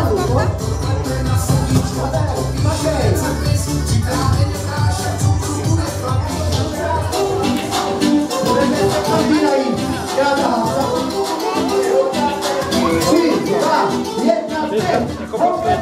dozadu, pojď. Mašej. Budeme se odbírají. Krátá. 3, 2, 1, 5.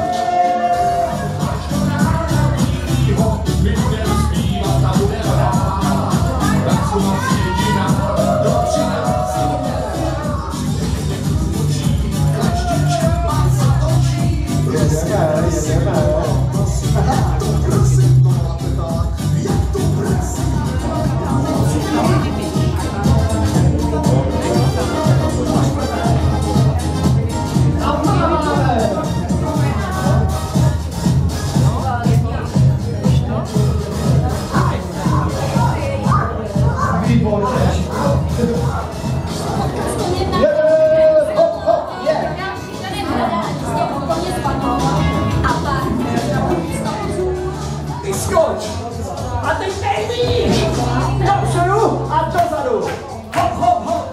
A teď nejvíc! Dopředu a dozadu! Hop, hop, hop!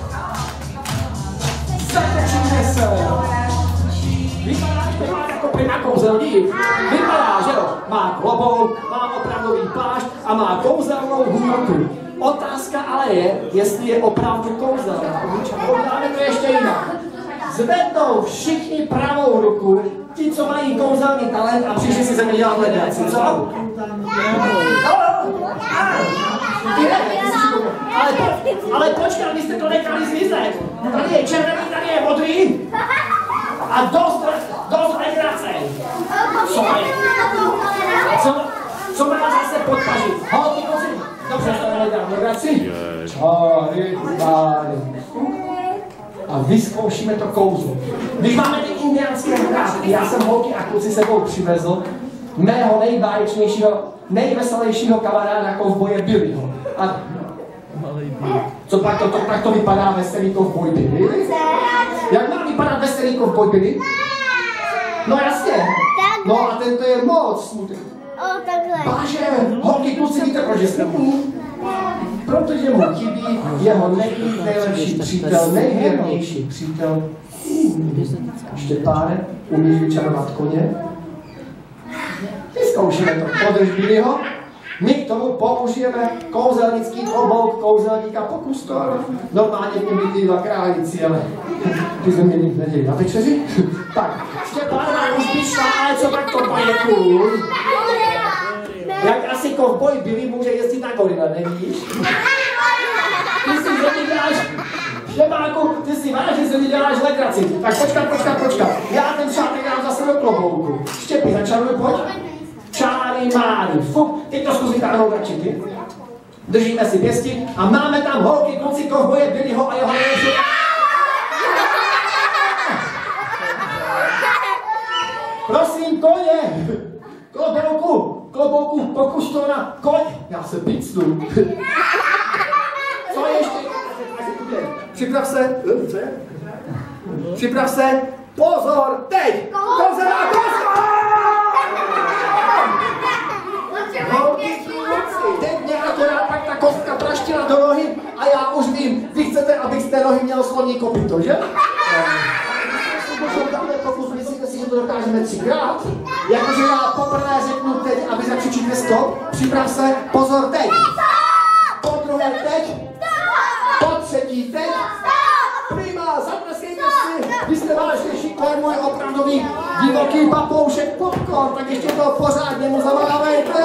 Zatečíme se! Vypadá, že má jako prima kouzelník. Vypadá, že jo? Má klobouk, má opravdový plášť a má kouzelnou hůlku. Otázka ale je, jestli je opravdu kouzelná. Uděláme to ještě jinak. Zvednou všichni pravou ruku, ti, co mají kouzelný talent a přišli si ze mě dělat legraci, co? Ale počkat, vy jste to nechali zmizet. Tady je červený, tady je modrý. A dost legrace. Co má zase podpažit? Holky, kozy. Dobře, to dám legraci. Čáry, a vyzkoušíme to kouzlo. Když máme ty indiánské hrátky, já jsem holky a kluci sebou přivezl mého nejbáječnějšího, nejveselějšího kamaráda kovboje Billyho. A co pak to vypadá veselý kovboj Billy? Jak má vypadat veselý kovboj Billy? No jasně. No a tento je moc smutný. Váže, holky, kluci, víte, proč je smutný? Protože mu chybí jeho nejlepší přítel, nejvěrnější přítel. Štěpáne, umíš vyčarovat koně? Vyzkoušíme to, podrž Billyho. My k tomu použijeme kouzelnický klobouk kouzelníka, pokus to, ale normálně v něm vytýva králíci, ale ty jsme mě nic neděli na večeři. Tak, Štěpán má už vyšla, ale co tak to je cool? Jak asi kovboj Billy může jezdit na gorila, nevíš? Ty si ze mě děláš, Štěpánku, ty si vážně ze mě děláš legraci. Tak počkat. Já ten šátek dám zase do klobouku. Štěpí, začaruj, pojď. Čáry máry, fuk, teď to zkusí táhnout radši ty. Držíme si pěsti a máme tam holky, kluci, kovboje Billyho a jeho nejlepší. Prosím, koně! Klobouku, pokus to na koň. Já se picnu. Co ještě? Připrav se. Pozor, teď! Kozela, holky, kluci, teď mě akorát pak ta kostka praštila do nohy a já už vím, vy chcete, abych z té nohy měl sloní kopyto, že? Myslíte si, že to dokážeme 3krát? Jakože já poprvé řeknu teď, aby zakřičíte stop, připrav se, pozor, teď! Po druhé teď! Po třetí teď! Prima, zatleskejte si! Vy jste vážnější, to je můj opravdový divoký papoušek popcorn, tak ještě to pořádně mu zavolávejte!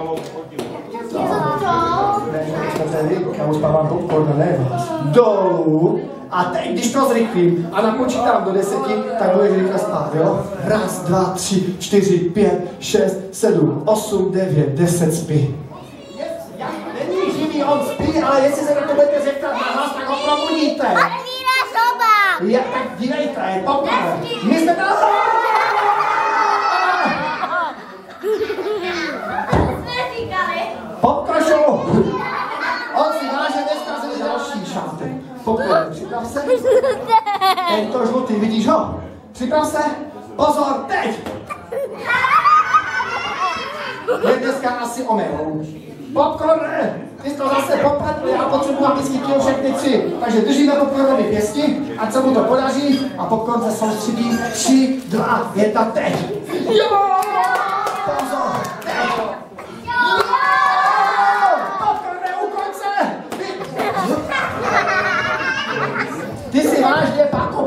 Já už mám popcorn, ne vás. Dolů. A teď, když to zrychlím a napočítám do 10, tak budeš rychle spát, jo? 1, 2, 3, 4, 5, 6, 7, 8, 9, 10 spí. Není živý, on spí, ale jestli se na to budete zeptat na hlas, tak ho probudíte. Ale víra soba. Ja, tak dívejte, poprvé. My jsme tam... Popkrašu! On si váže dneska zde další šátek. Poprvé, připrav se. Tento žlutý, vidíš ho? Připrav se. Pozor, teď! Je dneska asi omyl. Popcorne! Ty jsi to zase popletl, já potřebuji, aby schytil všechny 3. Takže držíme popcornovi pěsti, ať se mu to podaří a popcorn se soustředí. 3, 2, 1, teď! Jo! Pozor! Teď! Jo! Popcorne u konce! Ty si vážně, Pako.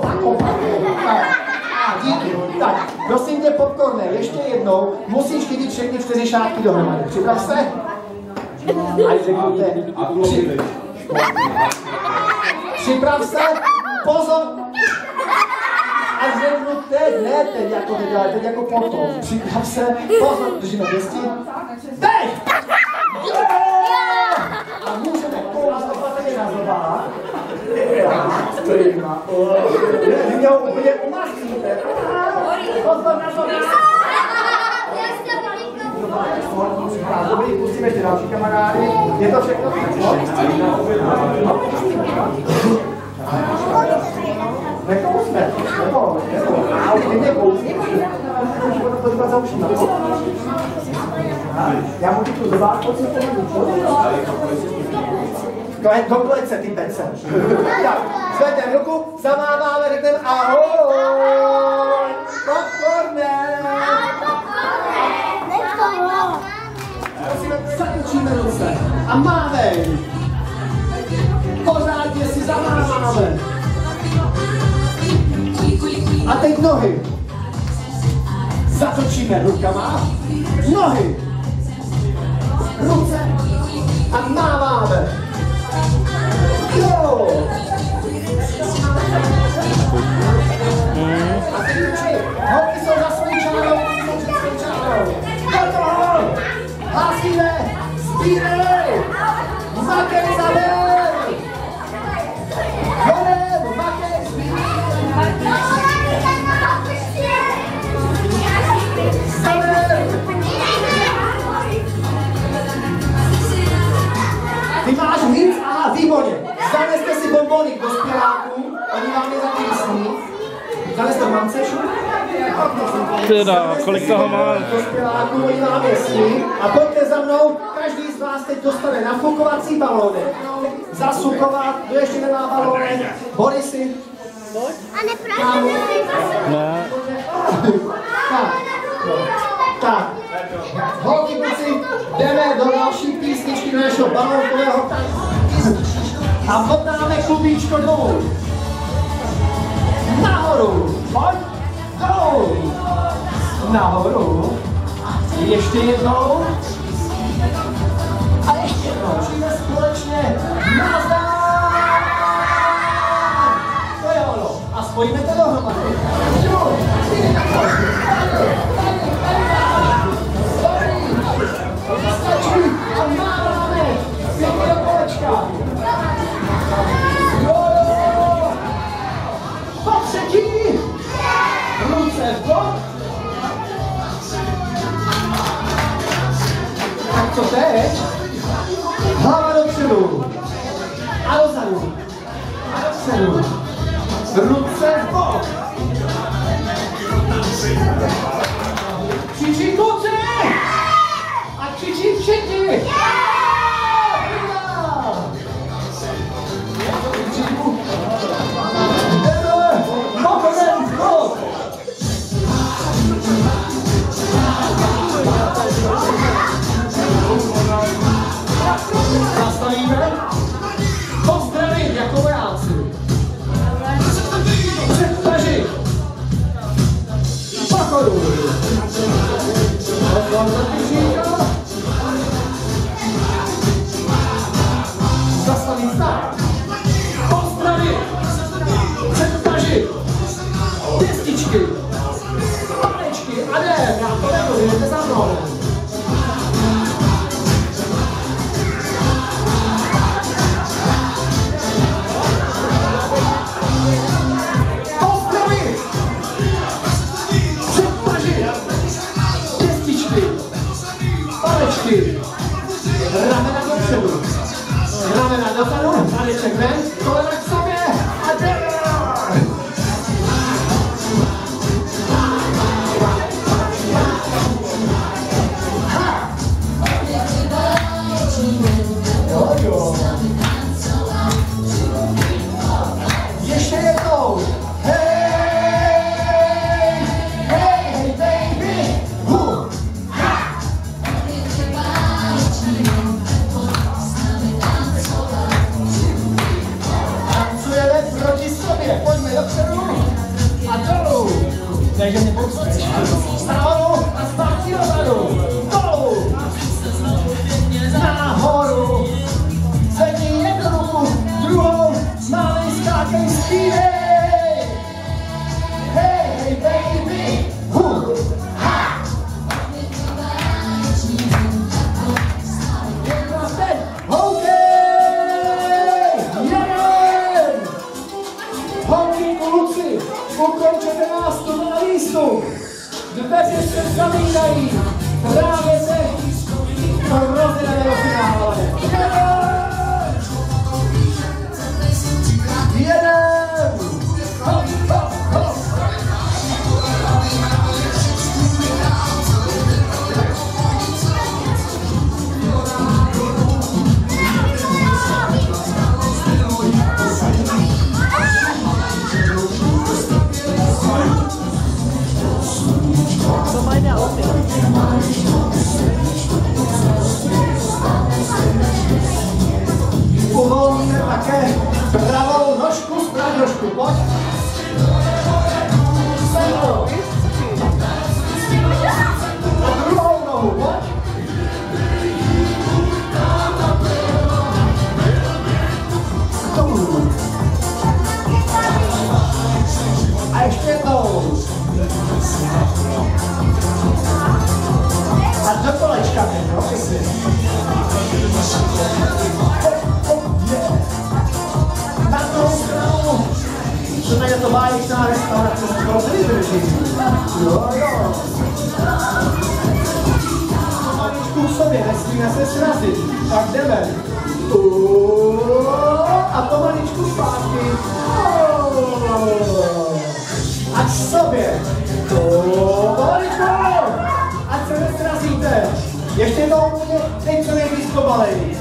Díky. Tak, prosím tě, popcorne, ještě jednou musíš chytit všechny 4 šátky dohromady. Připrav se? Ať řeknete. Připrav se. Pozor. Ať řeknu teď, ne teď jako teď, teď jako potom. Připrav se. Pozor, držíme pěsti. Teď! A můžeme kouzat opatrně na zobách. Vy mě ho úplně umastříte. Pozor na zobách. Dobrý, pustíme ještě další kamarády. Je to všechno? Nekousme. A už mě kousí. To říkat za ušima. Já můžu tu zobák, pojď se to dopleć se, ty pece. Tak, zvedneme ruku, zamáváme, řekneme ahoj. Popcorne. Zatočíme ruce a mávej. Pořádně si zamáváme. A teď nohy. Zatočíme rukama. Nohy. Ruce. A máváme. Jo. A teď ruči. Holky jsou za svou čárou. Gotovo. Hlásíme. Spírej. Makery za ven. Honem. Makery spírej. Ty máš víc? Aha, výborně. Zaneste si bonbonik do spěláků, oni vám je zapísní. Zaneste mamce šup. Teda, kolik toho má? Do spěláků, oni vám je sní. A pojďte za mnou, každý z vás teď dostane nafukovací balóny. Zasukovat, kdo ještě nemá balóny? Borisy. A neprávě. Ne. Tak. Holky, kluci, jdeme do další písničky do našeho balónkového tancu. A motáme klubíčko dolů. Nahoru. Pojď. Dolů. Nahoru. Ještě jednou. A ještě jednou. Přijde společně. Nazdar. To je ono. A spojíme to dohromady. Stačí a máváme pěkně do kolečka. Jo! Po třetí! Ruce v bok. Tak co teď? Hlava dopředu. A dozadu. A dopředu. Ruce v bok. Křičí kluci! A křičí všichni! Zastavíme. Pozdravit jako vojáci. Předtažit. Pochodu. Zastavit stát. Pozdravit. Předtažit. Pěstičky. Panečky. A jdem. Já to nebudu, jdete za mnou. Takže mě pocteš. Nahoru a zpátky dozadu. Dolů. Nahoru. Zvedni jednu ruku, druhou. Málej skákej, zpívej. Hey, baby. Ha. Hokej! Jeden! Hokej, kluci, ukončete nástup na výstup. Dveře se zavírají. Právě se rozjedeme do finále. Jeden! Hop, hop, hop! Uvolníme také pravou nožku z pradožku, pojď. Sednou. A druhou nohu, pojď. A ještě jednou. A do kolečka teď, no, pěkně. Na druhou stranu. To tady je to báječná restaurace, se skoro nevydrží. Jo. Maličku v sobě, nesmíme se srazit. Tak jdeme. A pomaličku zpátky. A k sobě. Pomaličku. Ať se nesrazíte. Ještě jednou úplně, teď co nejvíc pomalej.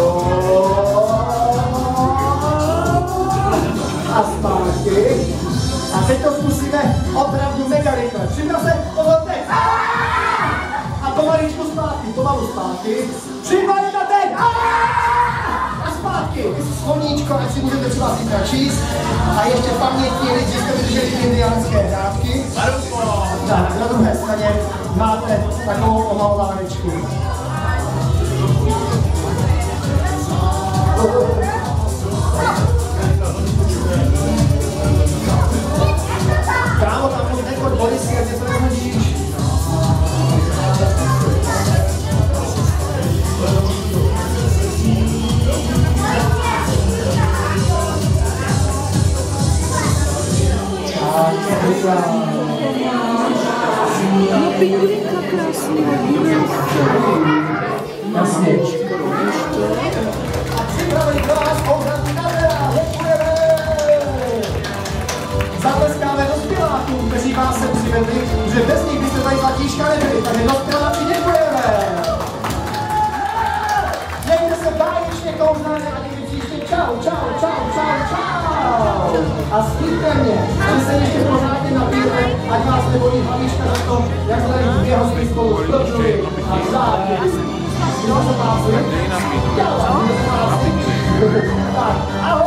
A zpátky. A teď to zkusíme opravdu mega rychle. Připrav se, pozor teď. A pomaličku zpátky, pomalu zpátky. Připrav na teď. A zpátky. Sloníčko, ať si můžete třeba si načíst. A ještě pamětní lidi, že jste vydrželi indiánské dávky. Tak, na druhé straně máte takovou omalovanečku. Kámo, tam moc nechoď, boli si, ať se to nehodíš. No pingvinka krásný. Jasně. A připravili pro vás obrady kamera. Děkujeme. Zatleskáme dospělákům, kteří vás sem přivedli, že bez nich byste tady zlatíška nebyli. Takže dospěláci děkujeme. Mějte se báječně, kouzelně a někdy příště. Čau, čau, čau, čau, čau. A slíbte mě, že se ještě pořádně napijete, ať vás nebolí hlavička za to, jak se tady dvě hospy spolu prodřuli a vzájemně. Kdo se pásuje? Já vám. Tak, ahoj.